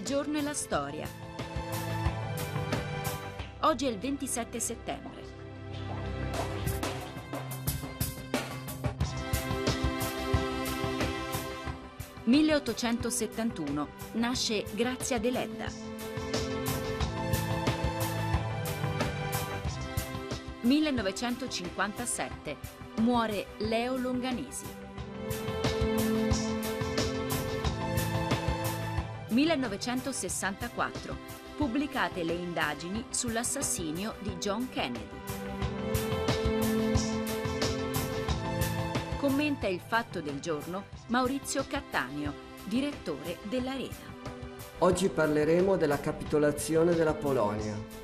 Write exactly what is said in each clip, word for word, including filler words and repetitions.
Il giorno e la storia. Oggi è il ventisette settembre. milleottocentosettantuno. Nasce Grazia Deledda. millenovecentocinquantasette. Muore Leo Longanesi. millenovecentosessantaquattro. Pubblicate le indagini sull'assassinio di John Kennedy. Commenta il fatto del giorno Maurizio Cattaneo, direttore dell'Arena. Oggi parleremo della capitolazione della Polonia.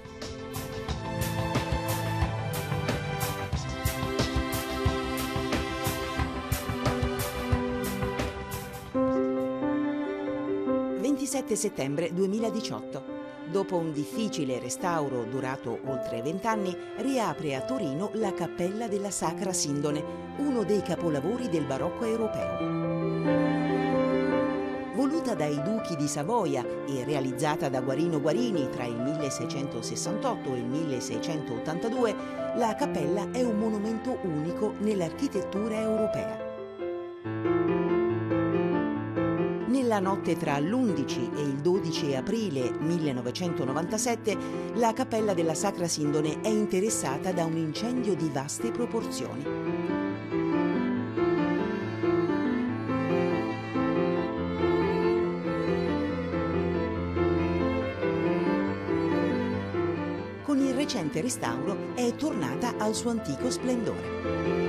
ventisette settembre duemiladiciotto. Dopo un difficile restauro durato oltre vent'anni, riapre a Torino la Cappella della Sacra Sindone, uno dei capolavori del barocco europeo. Voluta dai duchi di Savoia e realizzata da Guarino Guarini tra il milleseicentosessantotto e il milleseicentottantadue, la cappella è un monumento unico nell'architettura europea. Nella notte tra l'undici e il dodici aprile millenovecentonovantasette, la Cappella della Sacra Sindone è interessata da un incendio di vaste proporzioni. Con il recente restauro è tornata al suo antico splendore.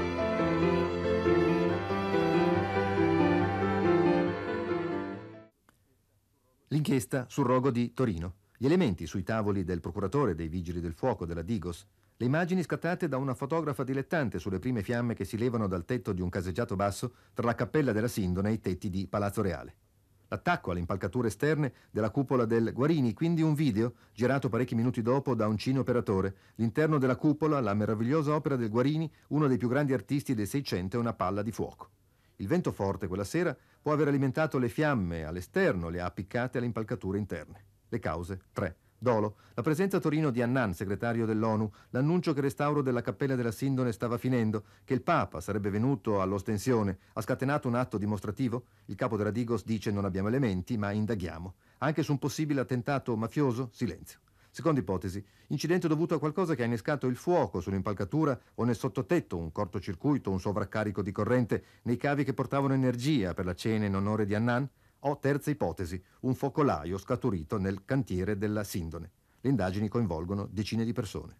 L'inchiesta sul rogo di Torino, gli elementi sui tavoli del procuratore, dei vigili del fuoco, della Digos, le immagini scattate da una fotografa dilettante sulle prime fiamme che si levano dal tetto di un caseggiato basso tra la cappella della Sindone e i tetti di Palazzo Reale. L'attacco alle impalcature esterne della cupola del Guarini, quindi un video girato parecchi minuti dopo da un cineoperatore. L'interno della cupola, la meravigliosa opera del Guarini, uno dei più grandi artisti del Seicento, è una palla di fuoco. Il vento forte quella sera può aver alimentato le fiamme all'esterno, le ha appiccate alle impalcature interne. Le cause? Tre. Dolo, la presenza a Torino di Annan, segretario dell'ONU, l'annuncio che il restauro della Cappella della Sindone stava finendo, che il Papa sarebbe venuto all'ostensione, ha scatenato un atto dimostrativo? Il capo della Digos dice: non abbiamo elementi, ma indaghiamo. Anche su un possibile attentato mafioso? Silenzio. Seconda ipotesi, incidente dovuto a qualcosa che ha innescato il fuoco sull'impalcatura o nel sottotetto, un cortocircuito, un sovraccarico di corrente nei cavi che portavano energia per la cena in onore di Annan? O terza ipotesi, un focolaio scaturito nel cantiere della Sindone. Le indagini coinvolgono decine di persone.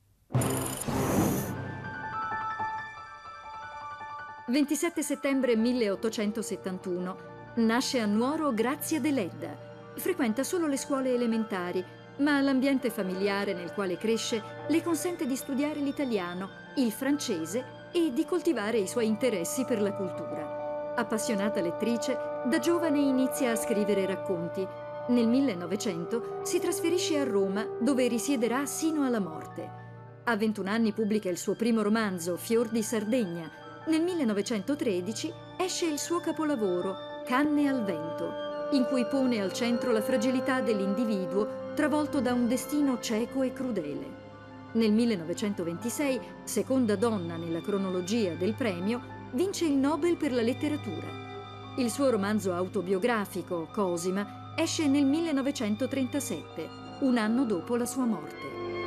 ventisette settembre milleottocentosettantuno. Nasce a Nuoro Grazia Deledda. Frequenta solo le scuole elementari, ma l'ambiente familiare nel quale cresce le consente di studiare l'italiano, il francese e di coltivare i suoi interessi per la cultura. Appassionata lettrice, da giovane inizia a scrivere racconti. Nel millenovecento si trasferisce a Roma, dove risiederà sino alla morte. A ventuno anni pubblica il suo primo romanzo, Fior di Sardegna. Nel millenovecentotredici esce il suo capolavoro, Canne al vento, in cui pone al centro la fragilità dell'individuo travolto da un destino cieco e crudele. Nel millenovecentoventisei, seconda donna nella cronologia del premio, vince il Nobel per la letteratura. Il suo romanzo autobiografico, Cosima, esce nel millenovecentotrentasette, un anno dopo la sua morte.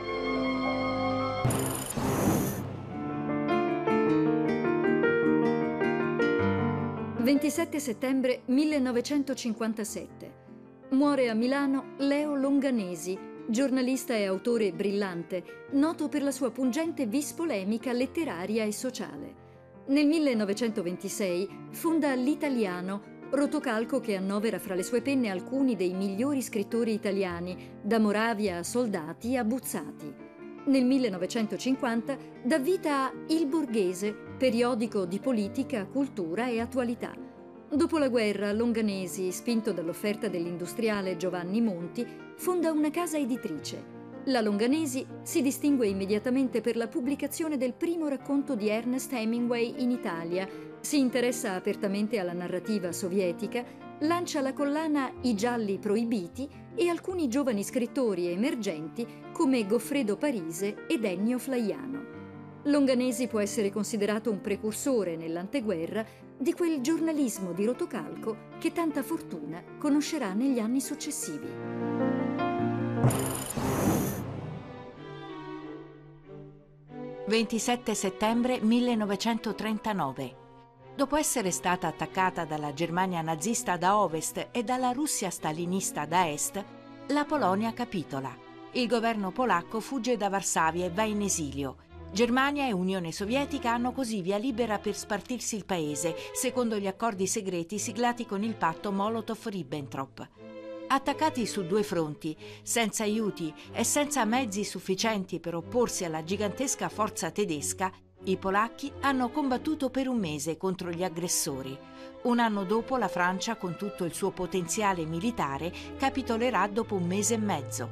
ventisette settembre millenovecentocinquantasette. Muore a Milano Leo Longanesi, giornalista e autore brillante, noto per la sua pungente vis polemica letteraria e sociale. Nel millenovecentoventisei fonda L'Italiano, rotocalco che annovera fra le sue penne alcuni dei migliori scrittori italiani, da Moravia a Soldati a Buzzati. Nel millenovecentocinquanta dà vita a Il Borghese, periodico di politica, cultura e attualità. Dopo la guerra, Longanesi, spinto dall'offerta dell'industriale Giovanni Monti, fonda una casa editrice. La Longanesi si distingue immediatamente per la pubblicazione del primo racconto di Ernest Hemingway in Italia, si interessa apertamente alla narrativa sovietica, lancia la collana I Gialli Proibiti e alcuni giovani scrittori emergenti come Goffredo Parise ed Ennio Flaiano. Longanesi può essere considerato un precursore nell'anteguerra di quel giornalismo di rotocalco che tanta fortuna conoscerà negli anni successivi. ventisette settembre millenovecentotrentanove. Dopo essere stata attaccata dalla Germania nazista da ovest e dalla Russia stalinista da est, la Polonia capitola. Il governo polacco fugge da Varsavia e va in esilio. Germania e Unione Sovietica hanno così via libera per spartirsi il paese, secondo gli accordi segreti siglati con il patto Molotov-Ribbentrop. Attaccati su due fronti, senza aiuti e senza mezzi sufficienti per opporsi alla gigantesca forza tedesca, i polacchi hanno combattuto per un mese contro gli aggressori. Un anno dopo la Francia, con tutto il suo potenziale militare, capitolerà dopo un mese e mezzo.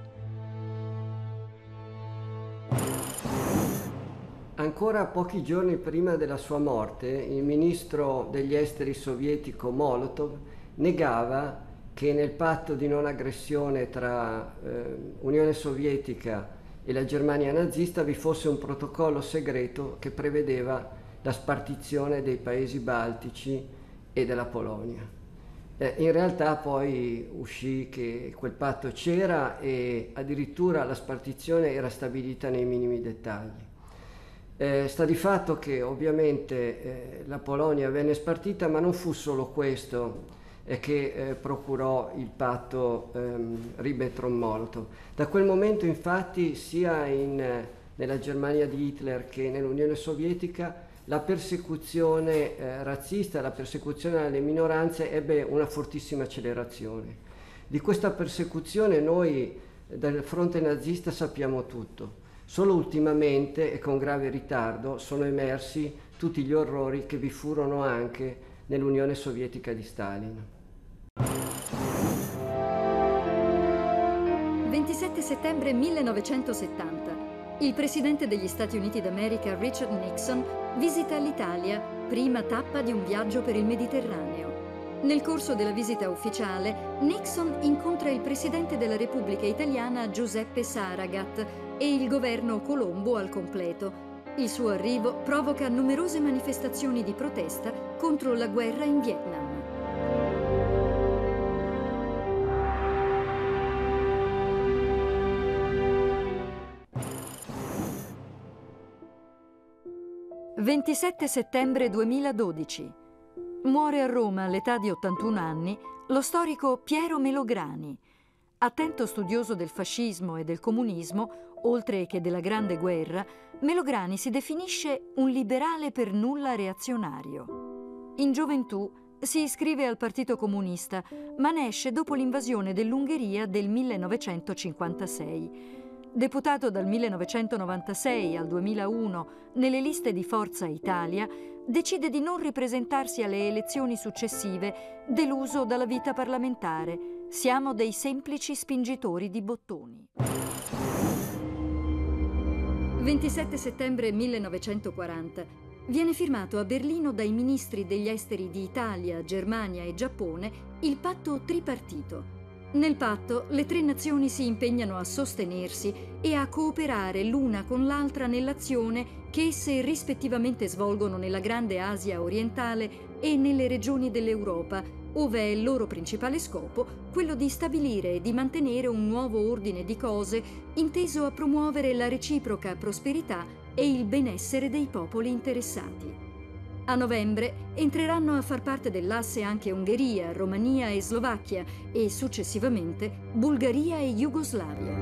Ancora pochi giorni prima della sua morte, il ministro degli esteri sovietico Molotov negava che nel patto di non aggressione tra eh, Unione Sovietica e la Germania nazista vi fosse un protocollo segreto che prevedeva la spartizione dei paesi baltici e della Polonia. Eh, in realtà poi uscì che quel patto c'era e addirittura la spartizione era stabilita nei minimi dettagli. Eh, sta di fatto che ovviamente eh, la Polonia venne spartita, ma non fu solo questo e che eh, procurò il patto ehm, Ribbentrop-Molotov. Da quel momento infatti sia in, eh, nella Germania di Hitler che nell'Unione Sovietica la persecuzione eh, razzista, la persecuzione alle minoranze ebbe una fortissima accelerazione. Di questa persecuzione noi dal fronte nazista sappiamo tutto. Solo ultimamente e con grave ritardo sono emersi tutti gli orrori che vi furono anche nell'Unione Sovietica di Stalin. ventisette settembre millenovecentosettanta. Il presidente degli Stati Uniti d'America Richard Nixon visita l'Italia, prima tappa di un viaggio per il Mediterraneo. Nel corso della visita ufficiale, Nixon incontra il presidente della Repubblica Italiana Giuseppe Saragat e il governo Colombo al completo. Il suo arrivo provoca numerose manifestazioni di protesta contro la guerra in Vietnam. ventisette settembre duemiladodici. Muore a Roma all'età di ottantuno anni lo storico Piero Melograni. Attento studioso del fascismo e del comunismo, oltre che della Grande Guerra, Melograni si definisce un liberale per nulla reazionario. In gioventù si iscrive al Partito Comunista, ma ne esce dopo l'invasione dell'Ungheria del millenovecentocinquantasei. Deputato dal millenovecentonovantasei al duemilauno nelle liste di Forza Italia, decide di non ripresentarsi alle elezioni successive, deluso dalla vita parlamentare. Siamo dei semplici spingitori di bottoni. ventisette settembre millenovecentoquaranta. Viene firmato a Berlino dai ministri degli esteri di Italia, Germania e Giappone il patto tripartito. Nel patto le tre nazioni si impegnano a sostenersi e a cooperare l'una con l'altra nell'azione che esse rispettivamente svolgono nella Grande Asia orientale e nelle regioni dell'Europa, ove è il loro principale scopo quello di stabilire e di mantenere un nuovo ordine di cose inteso a promuovere la reciproca prosperità e il benessere dei popoli interessati. A novembre entreranno a far parte dell'asse anche Ungheria, Romania e Slovacchia e successivamente Bulgaria e Jugoslavia.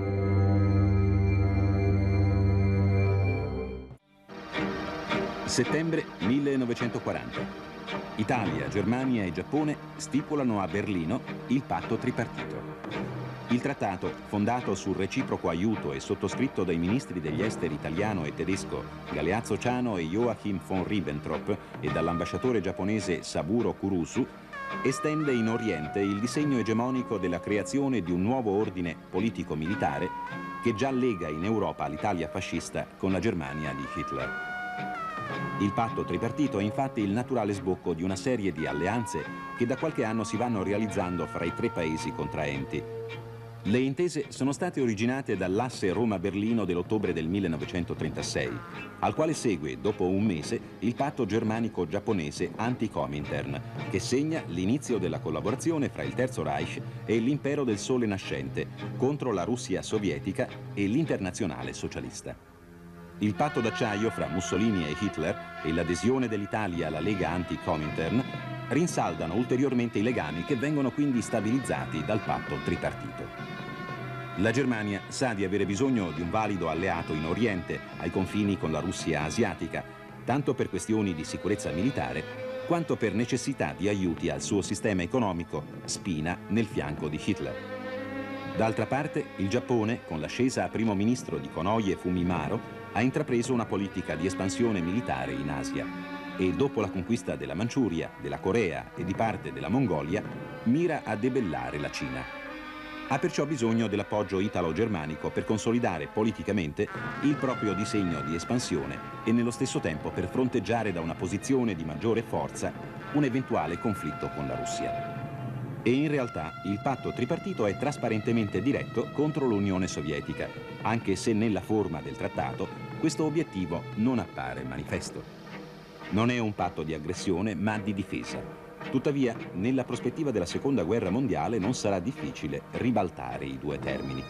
Settembre millenovecentoquaranta. Italia, Germania e Giappone stipulano a Berlino il patto tripartito. Il trattato, fondato sul reciproco aiuto e sottoscritto dai ministri degli esteri italiano e tedesco Galeazzo Ciano e Joachim von Ribbentrop e dall'ambasciatore giapponese Saburo Kurusu, estende in Oriente il disegno egemonico della creazione di un nuovo ordine politico-militare che già lega in Europa l'Italia fascista con la Germania di Hitler. Il patto tripartito è infatti il naturale sbocco di una serie di alleanze che da qualche anno si vanno realizzando fra i tre paesi contraenti. Le intese sono state originate dall'asse Roma-Berlino dell'ottobre del millenovecentotrentasei, al quale segue, dopo un mese, il patto germanico-giapponese anti-Comintern, che segna l'inizio della collaborazione fra il Terzo Reich e l'Impero del Sole Nascente contro la Russia sovietica e l'Internazionale socialista. Il patto d'acciaio fra Mussolini e Hitler e l'adesione dell'Italia alla Lega anti-Comintern rinsaldano ulteriormente i legami che vengono quindi stabilizzati dal patto tripartito. La Germania sa di avere bisogno di un valido alleato in Oriente, ai confini con la Russia asiatica, tanto per questioni di sicurezza militare, quanto per necessità di aiuti al suo sistema economico, spina nel fianco di Hitler. D'altra parte, il Giappone, con l'ascesa a primo ministro di Konoye Fumimaro, ha intrapreso una politica di espansione militare in Asia e, dopo la conquista della Manciuria, della Corea e di parte della Mongolia, mira a debellare la Cina. Ha perciò bisogno dell'appoggio italo-germanico per consolidare politicamente il proprio disegno di espansione e nello stesso tempo per fronteggiare da una posizione di maggiore forza un eventuale conflitto con la Russia. E in realtà il patto tripartito è trasparentemente diretto contro l'Unione Sovietica, anche se nella forma del trattato questo obiettivo non appare manifesto. Non è un patto di aggressione, ma di difesa. Tuttavia, nella prospettiva della Seconda Guerra Mondiale non sarà difficile ribaltare i due termini.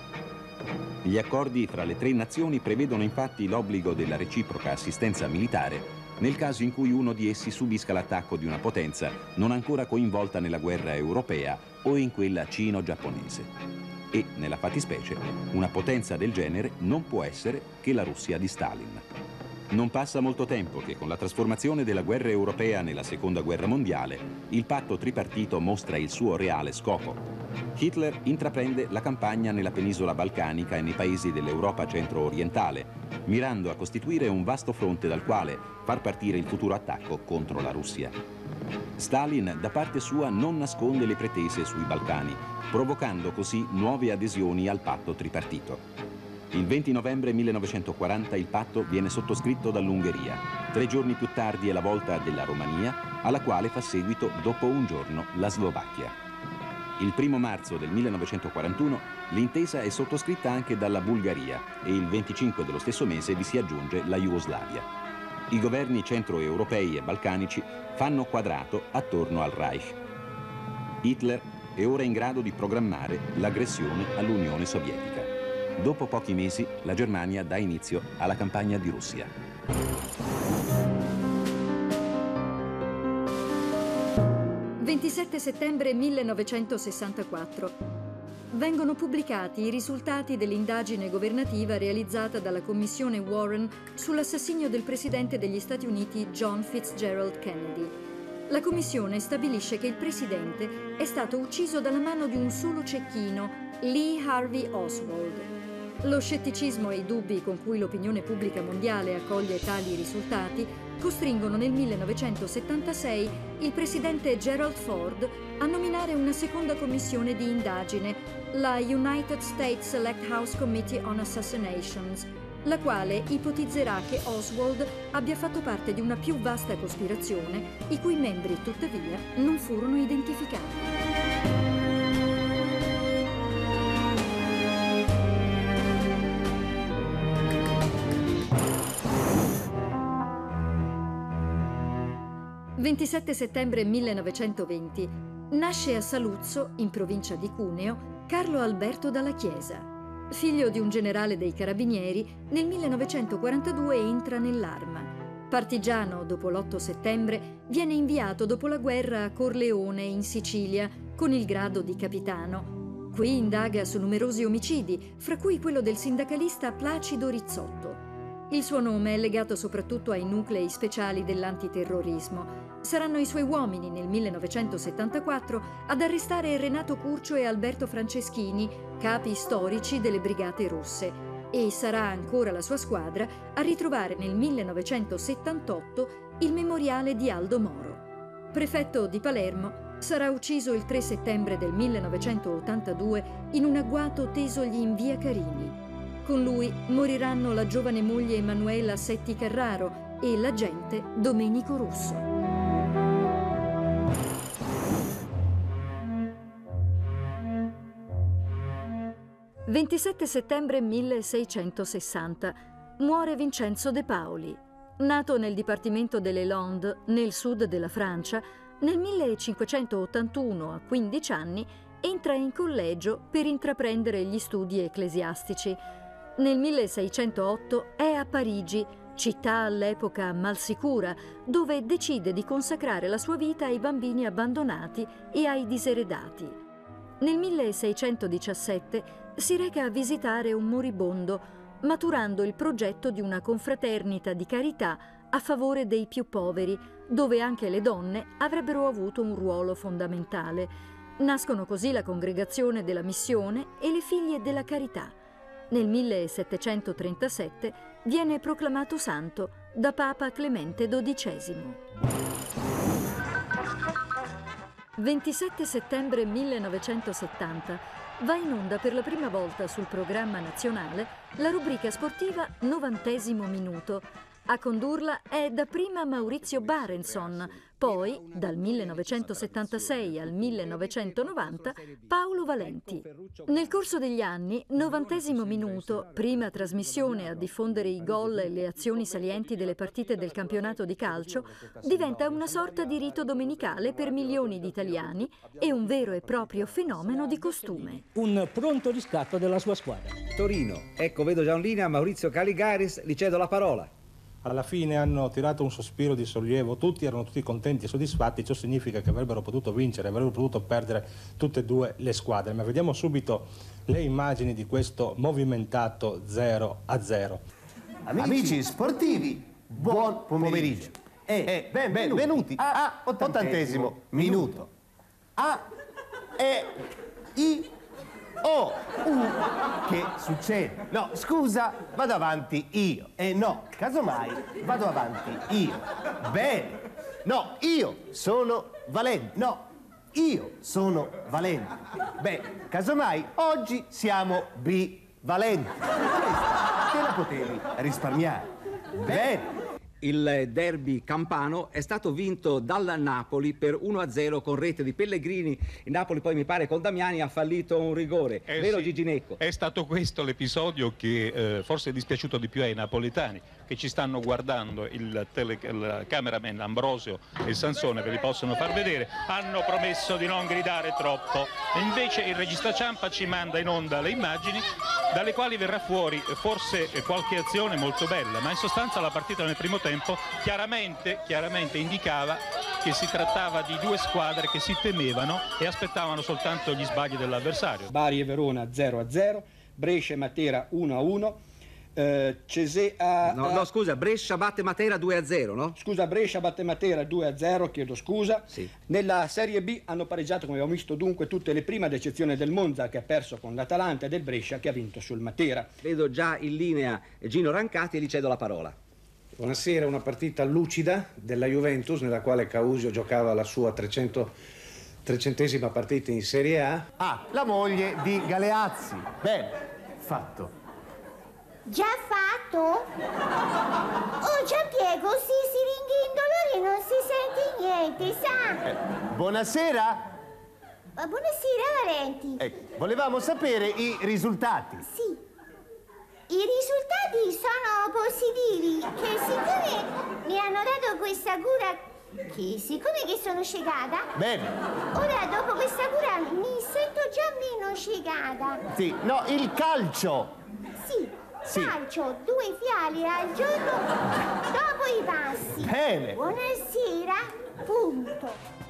Gli accordi fra le tre nazioni prevedono infatti l'obbligo della reciproca assistenza militare nel caso in cui uno di essi subisca l'attacco di una potenza non ancora coinvolta nella guerra europea o in quella cino-giapponese. E, nella fattispecie, una potenza del genere non può essere che la Russia di Stalin. Non passa molto tempo che con la trasformazione della guerra europea nella Seconda Guerra Mondiale, il patto tripartito mostra il suo reale scopo. Hitler intraprende la campagna nella penisola balcanica e nei paesi dell'Europa centro-orientale, mirando a costituire un vasto fronte dal quale far partire il futuro attacco contro la Russia. Stalin, da parte sua, non nasconde le pretese sui Balcani, provocando così nuove adesioni al patto tripartito. Il venti novembre millenovecentoquaranta il patto viene sottoscritto dall'Ungheria. Tre giorni più tardi è la volta della Romania, alla quale fa seguito dopo un giorno la Slovacchia. Il primo marzo del millenovecentoquarantuno l'intesa è sottoscritta anche dalla Bulgaria e il venticinque dello stesso mese vi si aggiunge la Jugoslavia. I governi centroeuropei e balcanici fanno quadrato attorno al Reich. Hitler è ora in grado di programmare l'aggressione all'Unione Sovietica. Dopo pochi mesi, la Germania dà inizio alla campagna di Russia. ventisette settembre millenovecentosessantaquattro. Vengono pubblicati i risultati dell'indagine governativa realizzata dalla Commissione Warren sull'assassinio del presidente degli Stati Uniti John Fitzgerald Kennedy. La commissione stabilisce che il presidente è stato ucciso dalla mano di un solo cecchino, Lee Harvey Oswald. Lo scetticismo e i dubbi con cui l'opinione pubblica mondiale accoglie tali risultati costringono nel millenovecentosettantasei il presidente Gerald Ford a nominare una seconda commissione di indagine, la United States Select House Committee on Assassinations, la quale ipotizzerà che Oswald abbia fatto parte di una più vasta cospirazione, i cui membri, tuttavia, non furono identificati. ventisette settembre millenovecentoventi. Nasce a Saluzzo, in provincia di Cuneo, Carlo Alberto Dalla Chiesa. Figlio di un generale dei Carabinieri, nel millenovecentoquarantadue entra nell'Arma. Partigiano dopo l'otto settembre, viene inviato dopo la guerra a Corleone, in Sicilia, con il grado di capitano. Qui indaga su numerosi omicidi, fra cui quello del sindacalista Placido Rizzotto. Il suo nome è legato soprattutto ai nuclei speciali dell'antiterrorismo. Saranno i suoi uomini nel millenovecentosettantaquattro ad arrestare Renato Curcio e Alberto Franceschini, capi storici delle brigate russe, e sarà ancora la sua squadra a ritrovare nel millenovecentosettantotto il memoriale di Aldo Moro. Prefetto di Palermo, sarà ucciso il tre settembre del millenovecentottantadue in un agguato tesogli in via Carini. Con lui moriranno la giovane moglie Emanuela Setti Carraro e l'agente Domenico Russo. ventisette settembre milleseicentosessanta. Muore Vincenzo De Paoli. Nato nel dipartimento delle Landes, nel sud della Francia, nel millecinquecentottantuno, a quindici anni, entra in collegio per intraprendere gli studi ecclesiastici. Nel milleseicentotto è a Parigi, città all'epoca malsicura, dove decide di consacrare la sua vita ai bambini abbandonati e ai diseredati. Nel milleseicentodiciassette si reca a visitare un moribondo, maturando il progetto di una confraternita di carità a favore dei più poveri, dove anche le donne avrebbero avuto un ruolo fondamentale. Nascono così la Congregazione della Missione e le Figlie della Carità. Nel millesettecentotrentasette viene proclamato santo da Papa Clemente dodicesimo. ventisette settembre millenovecentosettanta va in onda per la prima volta sul programma nazionale la rubrica sportiva Novantesimo Minuto. A condurla è dapprima Maurizio Barenson, poi, dal millenovecentosettantasei al millenovecentonovanta, Paolo Valenti. Nel corso degli anni, Novantesimo Minuto, prima trasmissione a diffondere i gol e le azioni salienti delle partite del campionato di calcio, diventa una sorta di rito domenicale per milioni di italiani e un vero e proprio fenomeno di costume. Un pronto riscatto della sua squadra. Torino, ecco, vedo già in linea Maurizio Caligaris, gli cedo la parola. Alla fine hanno tirato un sospiro di sollievo, tutti erano tutti contenti e soddisfatti, ciò significa che avrebbero potuto vincere, avrebbero potuto perdere tutte e due le squadre. Ma vediamo subito le immagini di questo movimentato zero a zero. Amici, Amici sportivi, buon pomeriggio e, e benvenuti, benvenuti a ottantesimo minuto. A, E, I, O, U, che succede? No, scusa, vado avanti io. E eh no, casomai vado avanti io. Bene. No, io sono Valenti. No, io sono Valenti. Beh, casomai oggi siamo bivalenti. Questa te la potevi risparmiare. Bene. Il derby campano è stato vinto dal Napoli per uno a zero con rete di Pellegrini. Il Napoli poi mi pare con Damiani ha fallito un rigore, eh vero sì, Gigi Necco? È stato questo l'episodio che eh, forse è dispiaciuto di più ai napoletani, che ci stanno guardando, il, tele, il cameraman Ambrosio e Sansone ve li possono far vedere. Hanno promesso di non gridare troppo e invece il regista Ciampa ci manda in onda le immagini dalle quali verrà fuori forse qualche azione molto bella, ma in sostanza la partita nel primo tempo chiaramente, chiaramente indicava che si trattava di due squadre che si temevano e aspettavano soltanto gli sbagli dell'avversario. Bari e Verona zero a zero, Brescia e Matera uno a uno, eh, Cesè a... No, no, scusa, Brescia batte Matera due a zero, no? Scusa, Brescia batte Matera due a zero, chiedo scusa. Sì. Nella Serie B hanno pareggiato, come abbiamo visto, dunque tutte le prime, ad eccezione del Monza che ha perso con l'Atalanta e del Brescia che ha vinto sul Matera. Vedo già in linea Gino Rancati e gli cedo la parola. Buonasera, una partita lucida della Juventus nella quale Causio giocava la sua trecento, trecentesima partita in Serie A. Ah, la moglie di Galeazzi. Bene, fatto. Già fatto? Oh, Giampiero, si siringhi indolori, non si sente niente, sa? Eh, buonasera. Ma buonasera, Valenti. Eh, volevamo sapere i risultati. Sì. I risultati sono positivi, che siccome mi hanno dato questa cura, che siccome che sono cecata... Bene. Ora, dopo questa cura, mi sento già meno cecata. Sì, no, il calcio. Sì, sì. Calcio, due fiale al giorno dopo i passi. Bene. Buonasera, punto.